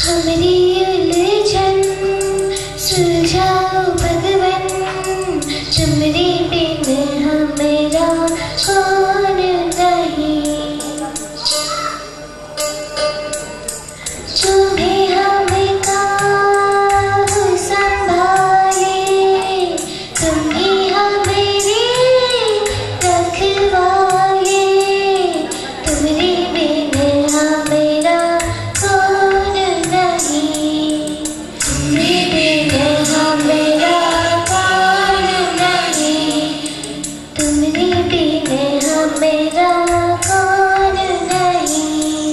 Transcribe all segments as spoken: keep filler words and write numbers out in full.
हमारी उलझन सुलझाओ भगवन, तुम्हारे बिन हमारा कौन नहीं। तुम्हें हम काबू संभाले, तुम ही हमारे रखवाले, तुम्हारे बिन हमारा कौन नहीं। तुम्हारे बिन हमारा कौन नहीं, तुम्हारे बिन हमारा कौन नहीं।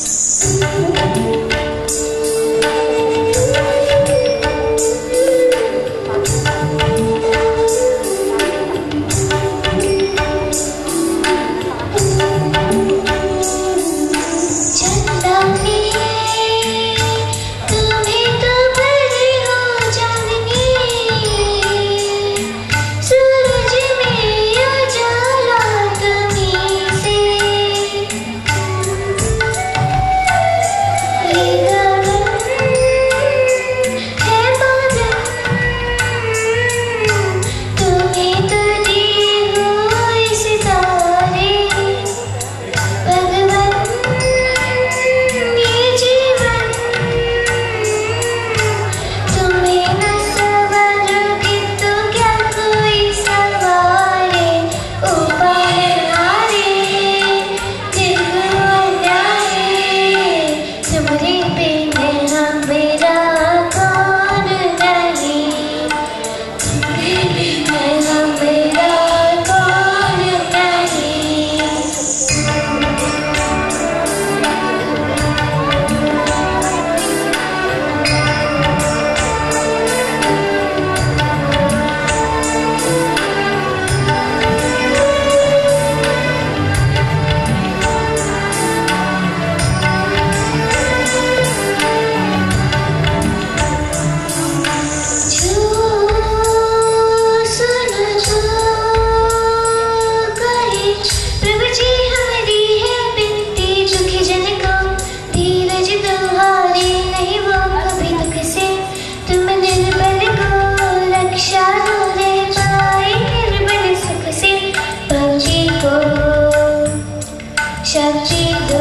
शक्ति दो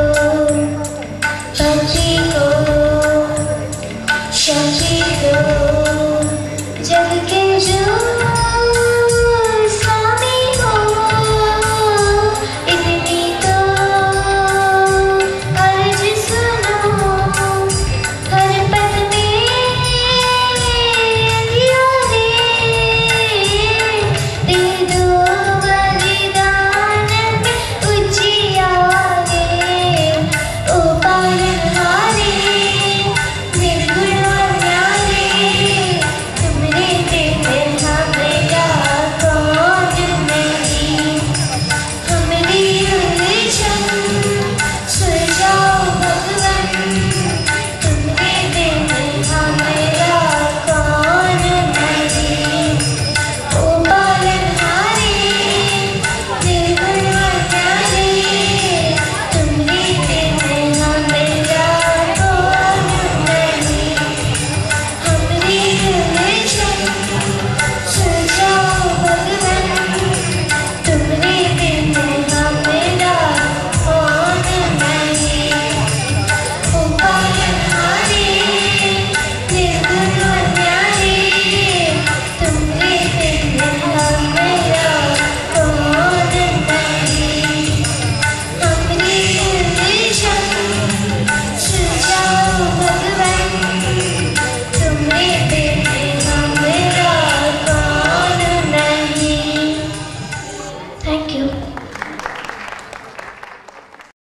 पति को, शक्ति दो जग के जो स्वामी हो, इतनी तो अर्ज सुनो। हर पल में अंधियारे दे दो बलिदान में उजियारे। ओ पालनहारे निर्गुण और न्यारे, तुम्हारे बिन हमारा कौन नहीं। हमारी उलझन सुलझाओ भगवन, तुम्हारे बिन हमारा कौन नहीं। ओ पालनहारे निर्गुण और न्यारे, तुम्हारे बिन हमारा कौन नहीं। हमारी उलझन सुलझाओ भगवन, तुम्हारे बिन हमारा कौन नहीं। ओ पालनहारे निर्गुण और न्यारे, तुम्हारे बिन हमारा कौन नहीं। हमारी उलझन सुलझाओ भगवन, तुम्हारे बिन हमारा कौन नहीं। Thank you.